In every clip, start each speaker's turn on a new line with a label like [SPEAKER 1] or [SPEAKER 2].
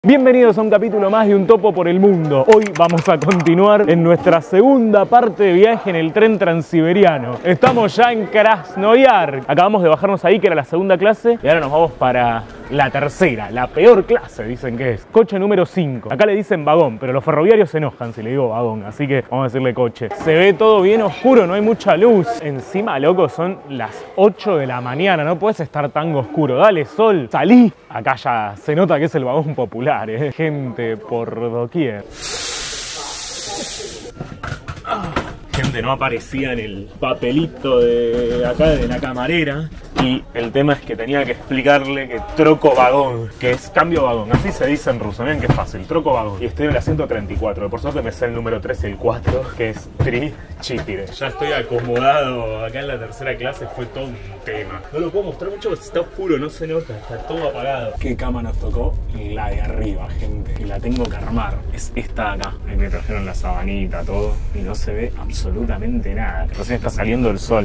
[SPEAKER 1] Bienvenidos a un capítulo más de Un Topo por el Mundo. Hoy vamos a continuar en nuestra segunda parte de viaje en el tren transiberiano. Estamos ya en Krasnoyarsk. Acabamos de bajarnos ahí, que era la segunda clase, y ahora nos vamos para la tercera, la peor clase, dicen que es. Coche número 5. Acá le dicen vagón, pero los ferroviarios se enojan si le digo vagón, así que vamos a decirle coche. Se ve todo bien oscuro, no hay mucha luz. Encima, loco, son las 8 de la mañana, no puedes estar tan oscuro. Dale, sol, salí. Acá ya se nota que es el vagón popular. Gente por doquier. Gente no aparecía en el papelito de acá de la camarera. Y el tema es que tenía que explicarle que troco vagón, que es cambio vagón, así se dice en ruso, miren qué fácil, troco vagón. Y estoy en el asiento 34, por suerte me sé el número 3 y el 4, que es Tri-Chipire. Ya estoy acomodado acá en la tercera clase, fue todo un tema. No lo puedo mostrar mucho porque está oscuro, no se nota, está todo apagado. ¿Qué cama nos tocó? La de arriba, gente, y la tengo que armar, es esta de acá. Ahí me trajeron la sabanita, todo, y no se ve absolutamente nada, recién está saliendo el sol.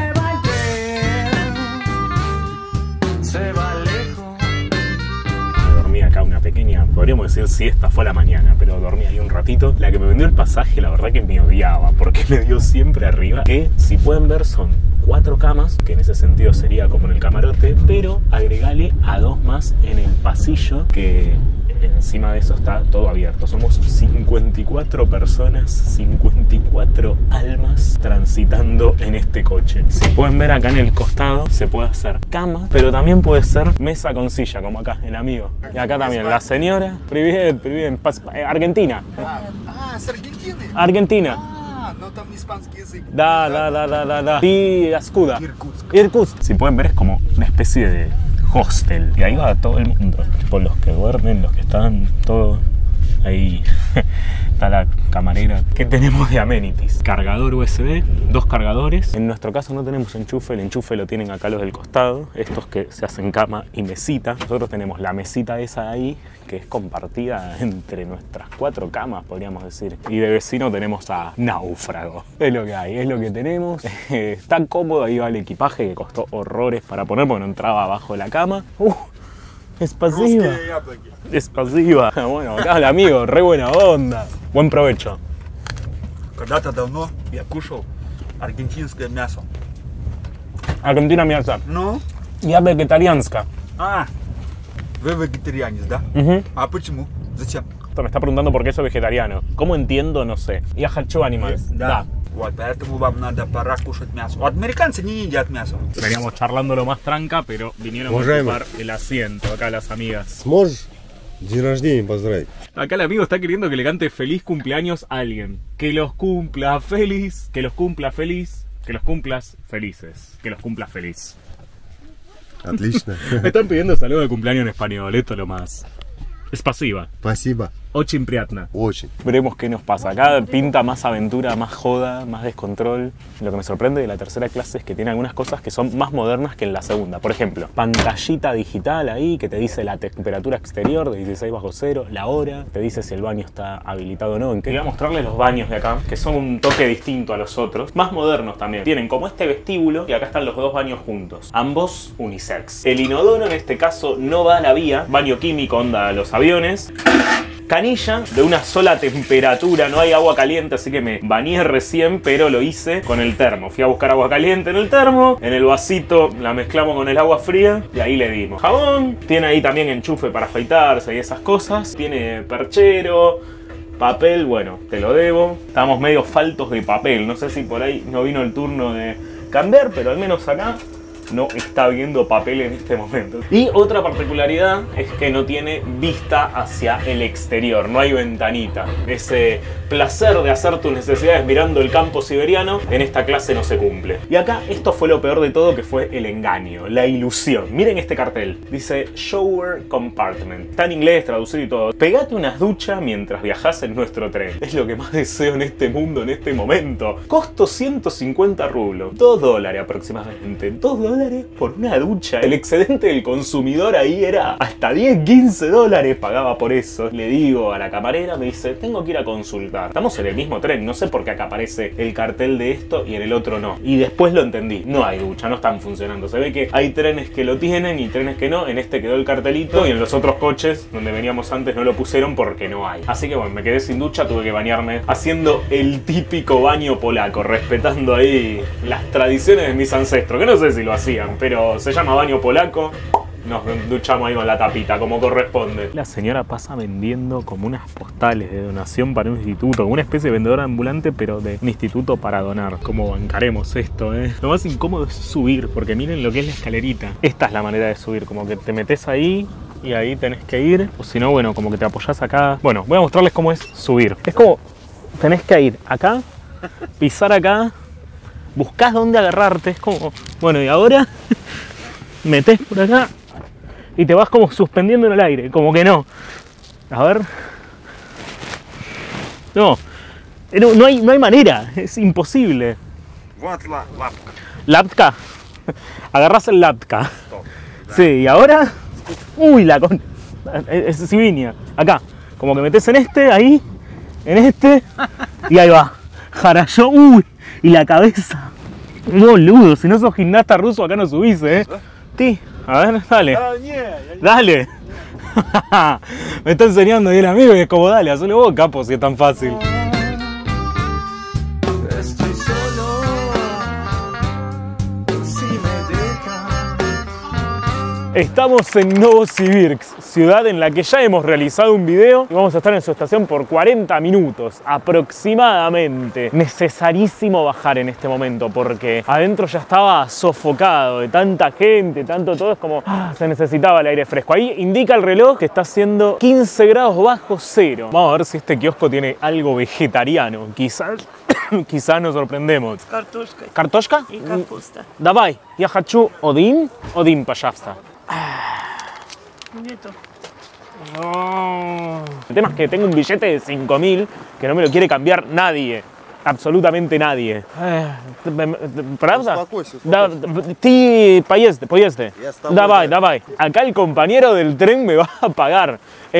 [SPEAKER 1] Se va lejos. Dormí acá una pequeña, podríamos decir siesta, fue a la mañana, pero dormí ahí un ratito. La que me vendió el pasaje, la verdad que me odiaba, porque me dio siempre arriba, que si pueden ver son 4 camas, que en ese sentido sería como en el camarote, pero agregale a 2 más en el pasillo, que encima de eso está todo abierto. Somos 54 personas, 54 almas transitando en este coche. Si pueden ver acá en el costado, se puede hacer cama, pero también puede ser mesa con silla, como acá, el amigo. Y acá también, la señora. Привет, Argentina.
[SPEAKER 2] ¿Es Argentina?
[SPEAKER 1] Argentina.
[SPEAKER 2] No там испанский язык.
[SPEAKER 1] Da. Y Ascuda. Irkutsk. Si pueden ver, es como una especie de hostel. Y ahí va todo el mundo. Por los que duermen, los que están, todo. Ahí está la camarera. ¿Qué tenemos de amenities? Cargador USB, 2 cargadores. En nuestro caso no tenemos enchufe, el enchufe lo tienen acá los del costado, estos que se hacen cama y mesita. Nosotros tenemos la mesita esa ahí, que es compartida entre nuestras 4 camas, podríamos decir. Y de vecino tenemos a Náufrago. Es lo que hay, es lo que tenemos. Está cómodo, ahí va el equipaje que costó horrores para poner porque no entraba abajo de la cama. Es pasiva. Es pasiva. Bueno, acá el amigo, re buena onda. Buen provecho.
[SPEAKER 2] Когда-то давно я кушал аргентинское мясо.
[SPEAKER 1] Argentina мясо.
[SPEAKER 2] Ну?
[SPEAKER 1] Я vegetarianska.
[SPEAKER 2] Вы вегетарианец, да? А почему? Зачем?
[SPEAKER 1] Me está preguntando por qué soy vegetariano. ¿Cómo entiendo? No sé. Я хочу animales.
[SPEAKER 2] Да. Вот, поэтому вам надо пора кушать мясо. Вот американцы не едят мясо.
[SPEAKER 1] Veníamos charlando lo más tranca, pero vinieron a ocupar el asiento acá las amigas.
[SPEAKER 3] ¿Сможешь день рождения поздравить?
[SPEAKER 1] Acá el amigo está queriendo que le cante feliz cumpleaños a alguien. Que los cumpla feliz, que los cumpla feliz, que los cumplas felices, que los cumplas feliz.
[SPEAKER 3] Отлично.
[SPEAKER 1] Me están pidiendo saludo de cumpleaños en español, esto es lo más. Es pasiva.
[SPEAKER 3] Спасибо.
[SPEAKER 1] Очень приятно.
[SPEAKER 3] Очень.
[SPEAKER 1] Veremos qué nos pasa. Acá pinta más aventura, más joda, más descontrol. Lo que me sorprende de la tercera clase es que tiene algunas cosas que son más modernas que en la segunda. Por ejemplo, pantallita digital ahí que te dice la temperatura exterior de 16 bajo cero, la hora, te dice si el baño está habilitado o no. Voy a mostrarles los baños de acá, que son un toque distinto a los otros. Más modernos también. Tienen como este vestíbulo y acá están los 2 baños juntos. Ambos unisex. El inodoro en este caso no va a la vía. Baño químico, onda a los aviones. Canilla de una sola temperatura, no hay agua caliente, así que me bañé recién, pero lo hice con el termo. Fui a buscar agua caliente en el termo, en el vasito la mezclamos con el agua fría y ahí le dimos jabón. Tiene ahí también enchufe para afeitarse y esas cosas. Tiene perchero, papel, bueno, te lo debo. Estamos medio faltos de papel, no sé si por ahí no vino el turno de cambiar, pero al menos acá no está viendo papel en este momento. Y otra particularidad es que no tiene vista hacia el exterior, no hay ventanita. Ese placer de hacer tus necesidades mirando el campo siberiano en esta clase no se cumple. Y acá esto fue lo peor de todo, que fue el engaño, la ilusión. Miren este cartel, dice Shower Compartment. Está en inglés, traducido y todo. Pegate unas duchas mientras viajás en nuestro tren. Es lo que más deseo en este mundo, en este momento. Costo 150 rublos, $2 aproximadamente. $2 $15 por una ducha. El excedente del consumidor ahí era hasta 10, 15 dólares pagaba por eso. Le digo a la camarera, me dice, tengo que ir a consultar. Estamos en el mismo tren, no sé por qué acá aparece el cartel de esto y en el otro no. Y después lo entendí, no hay ducha, no están funcionando. Se ve que hay trenes que lo tienen y trenes que no. En este quedó el cartelito y en los otros coches donde veníamos antes no lo pusieron porque no hay. Así que bueno, me quedé sin ducha, tuve que bañarme haciendo el típico baño polaco, respetando ahí las tradiciones de mis ancestros, que no sé si lo hacían, pero se llama baño polaco. Nos duchamos ahí con la tapita, como corresponde. La señora pasa vendiendo como unas postales de donación para un instituto, como una especie de vendedora ambulante, pero de un instituto para donar. ¿Cómo bancaremos esto, Lo más incómodo es subir, porque miren lo que es la escalerita. Esta es la manera de subir, como que te metes ahí y ahí tenés que ir, o si no, bueno, como que te apoyás acá. Bueno, voy a mostrarles cómo es subir. Es como, tenés que ir acá, pisar acá, buscás dónde agarrarte, es como, bueno, y ahora metés por acá y te vas como suspendiendo en el aire, como que no. A ver. No, no hay manera, es imposible. ¿Laptka? Agarrás el laptka. Sí, y ahora... Uy, la con... Es Sivinia. Acá, como que metes en este, ahí, en este, y ahí va. Jarayó, uy, y la cabeza. Boludo, si no sos gimnasta ruso acá no subís, Sí. A ver, dale. Dale. Me está enseñando ahí el amigo y es como, dale, hazlo vos, capo, si es tan fácil. Estoy solo, si me dejas. Estamos en Novosibirsk, ciudad en la que ya hemos realizado un video y vamos a estar en su estación por 40 minutos aproximadamente. Necesarísimo bajar en este momento porque adentro ya estaba sofocado de tanta gente, tanto todo, es como se necesitaba el aire fresco. Ahí indica el reloj que está haciendo 15 grados bajo cero. Vamos a ver si este kiosco tiene algo vegetariano. Quizás nos sorprendemos.
[SPEAKER 4] Картошка.
[SPEAKER 1] ¿Kartoshka?
[SPEAKER 4] Y kapusta.
[SPEAKER 1] Давай, я хочу один, пожалуйста.
[SPEAKER 4] Нету.
[SPEAKER 1] No. El tema es que tengo un billete de 5.000 que no me lo quiere cambiar nadie. Absolutamente nadie. ¿Правда?
[SPEAKER 3] Успокойся,
[SPEAKER 1] Да,
[SPEAKER 3] успокойся.
[SPEAKER 1] Ты поезde.
[SPEAKER 3] Я с тобой,
[SPEAKER 1] Давай,
[SPEAKER 3] да.
[SPEAKER 1] давай. Acá el compañero del tren me va a pagar.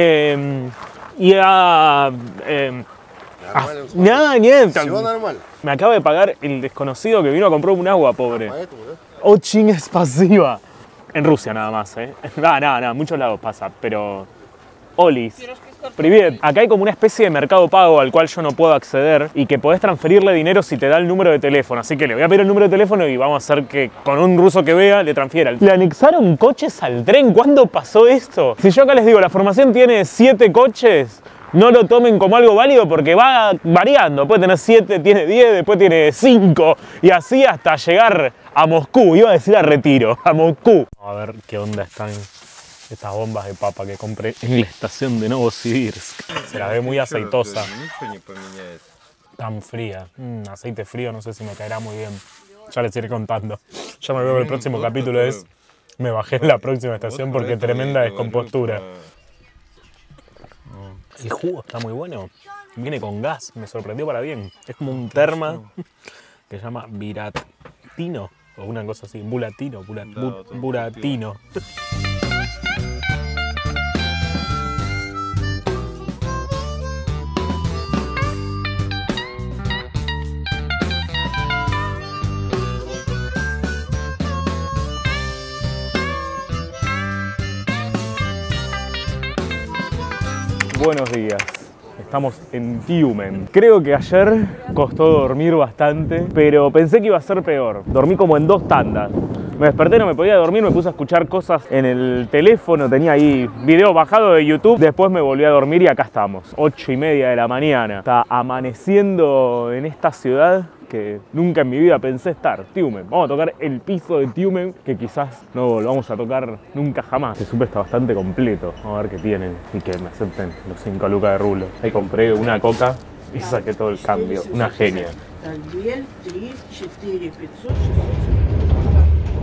[SPEAKER 3] Нормально, успокойся.
[SPEAKER 1] Нет,
[SPEAKER 3] Все нормально.
[SPEAKER 1] me acaba de pagar el desconocido que vino a comprar un agua, pobre.
[SPEAKER 3] Поэтому, да?
[SPEAKER 1] Очень спасибо. En Rusia nada más, Nada, en muchos lados pasa, pero... Olis. Привет. Acá hay como una especie de mercado pago al cual yo no puedo acceder y que podés transferirle dinero si te da el número de teléfono. Así que le voy a pedir el número de teléfono y vamos a hacer que con un ruso que vea le transfiera. ¿Le anexaron coches al tren? ¿Cuándo pasó esto? Si yo acá les digo, la formación tiene 7 coches, no lo tomen como algo válido porque va variando. Puede tener 7, tiene 10, después tiene 5 y así hasta llegar a Moscú. Iba a decir a Retiro, a Moscú. A ver qué onda están estas bombas de papa que compré en la estación de Novosibirsk. Se la ve muy aceitosa. Tan fría. Aceite frío, no sé si me caerá muy bien. Ya les iré contando. Ya me veo el próximo capítulo es... Me bajé en la próxima estación porque tremenda descompostura. El jugo está muy bueno. Viene con gas, me sorprendió para bien. Es como un terma que se llama Buratino o una cosa así. Buratino. Buenos días. Estamos en Tiumen. Creo que ayer costó dormir bastante, pero pensé que iba a ser peor. Dormí como en 2 tandas. Me desperté, no me podía dormir, me puse a escuchar cosas en el teléfono, tenía ahí video bajado de YouTube. Después me volví a dormir y acá estamos, 8:30 de la mañana. Está amaneciendo en esta ciudad que nunca en mi vida pensé estar, Tiumen. Vamos a tocar el piso de Tiumen, que quizás no volvamos a tocar nunca jamás. El súper está bastante completo. Vamos a ver qué tienen y que me acepten los 5 lucas de rulo. Ahí compré una coca y saqué todo el cambio. Una genia.
[SPEAKER 4] 2, 3, 4, 500, 600.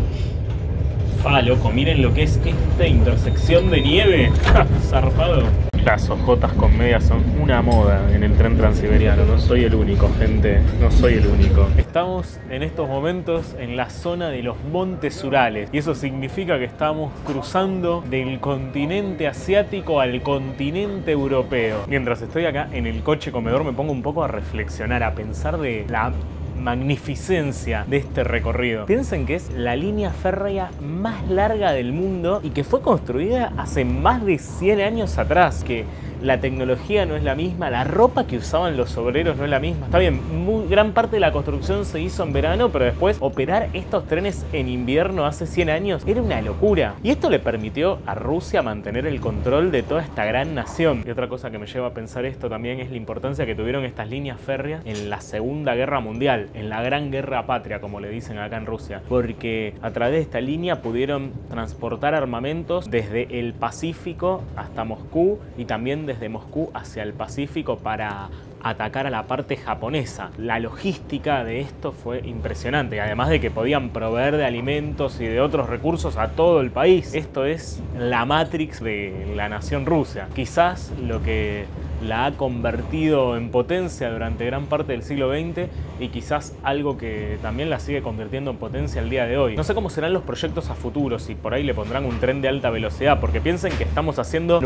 [SPEAKER 1] Loco, miren lo que es esta intersección de nieve. Zarpado. Las ojotas con medias son una moda en el tren transiberiano. No soy el único, gente. No soy el único. Estamos en estos momentos en la zona de los Montes Urales. Y eso significa que estamos cruzando del continente asiático al continente europeo. Mientras estoy acá en el coche comedor me pongo un poco a reflexionar, a pensar de la magnificencia de este recorrido. Piensen que es la línea férrea más larga del mundo y que fue construida hace más de 100 años atrás, que la tecnología no es la misma, la ropa que usaban los obreros no es la misma. Está bien, gran parte de la construcción se hizo en verano, pero después operar estos trenes en invierno hace 100 años era una locura. Y esto le permitió a Rusia mantener el control de toda esta gran nación. Y otra cosa que me lleva a pensar esto también es la importancia que tuvieron estas líneas férreas en la Segunda Guerra Mundial, en la Gran Guerra Patria, como le dicen acá en Rusia. Porque a través de esta línea pudieron transportar armamentos desde el Pacífico hasta Moscú y también desde Moscú hacia el Pacífico para atacar a la parte japonesa. La logística de esto fue impresionante, además de que podían proveer de alimentos y de otros recursos a todo el país. Esto es la Matrix de la nación rusa. Quizás lo que la ha convertido en potencia durante gran parte del siglo XX y quizás algo que también la sigue convirtiendo en potencia al día de hoy. No sé cómo serán los proyectos a futuro, si por ahí le pondrán un tren de alta velocidad, porque piensen que estamos haciendo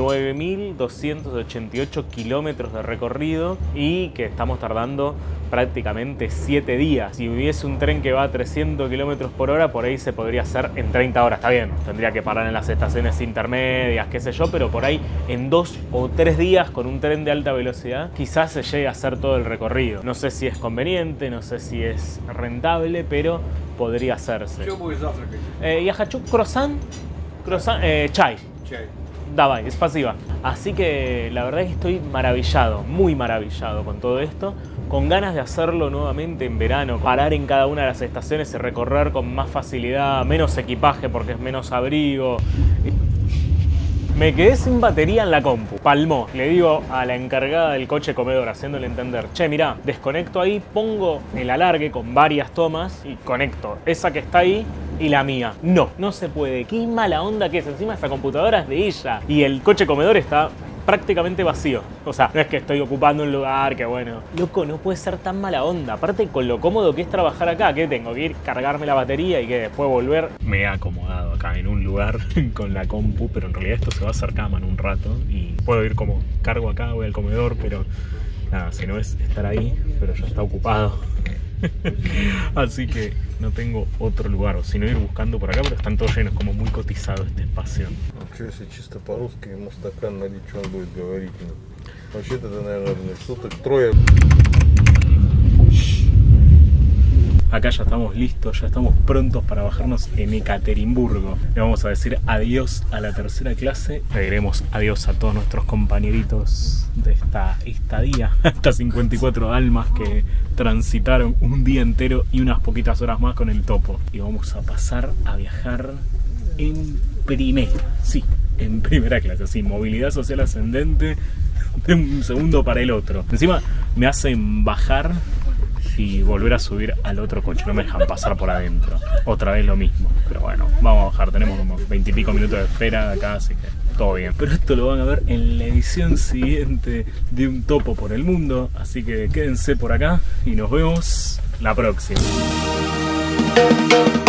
[SPEAKER 1] 9.288 kilómetros de recorrido y que estamos tardando prácticamente 7 días. Si hubiese un tren que va a 300 kilómetros por hora, por ahí se podría hacer en 30 horas. Está bien, tendría que parar en las estaciones intermedias, qué sé yo, pero por ahí en 2 o 3 días con un tren de alta velocidad quizás se llegue a hacer todo el recorrido. No sé si es conveniente, no sé si es rentable, pero podría hacerse. Я хочу croissant, chai. Давай, es pasiva. Así que la verdad es que estoy maravillado, muy maravillado con todo esto, con ganas de hacerlo nuevamente en verano, parar en cada una de las estaciones y recorrer con más facilidad, menos equipaje porque es menos abrigo. Me quedé sin batería en la compu. Palmó. Le digo a la encargada del coche comedor, haciéndole entender: che, mirá, desconecto ahí, pongo el alargue con varias tomas y conecto esa que está ahí y la mía. No, no se puede. Qué mala onda que es. Encima esa computadora es de ella. Y el coche comedor está prácticamente vacío. O sea, no es que estoy ocupando un lugar, que bueno. Loco, no puede ser tan mala onda. Aparte con lo cómodo que es trabajar acá, que tengo que ir, cargarme la batería y que después volver. Me he acomodado acá en un lugar con la compu, pero en realidad esto se va a hacer cama en un rato y puedo ir como cargo acá, voy al comedor, pero nada, si no es estar ahí, pero ya está ocupado. Así que no tengo otro lugar, o si no ir buscando por acá, pero están todos llenos, como muy cotizado este espacio.
[SPEAKER 3] Что, если чисто по-русски ему стакан налить, что он будет говорить? Вообще-то, наверное, суток трое.
[SPEAKER 1] Acá ya estamos listos, ya estamos prontos para bajarnos en Ekaterimburgo. Le vamos a decir adiós a la tercera clase. Le diremos adiós a todos nuestros compañeritos de esta estadía, estas 54 almas que transitaron un día entero y unas poquitas horas más con el topo. Y vamos a pasar a viajar en primera, sí, en primera clase, sí, movilidad social ascendente de un segundo para el otro. Encima me hacen bajar y volver a subir al otro coche, no me dejan pasar por adentro. Otra vez lo mismo, pero bueno, vamos a bajar, tenemos como 20 y pico minutos de espera acá, así que todo bien. Pero esto lo van a ver en la edición siguiente de Un Topo por el Mundo, así que quédense por acá y nos vemos la próxima.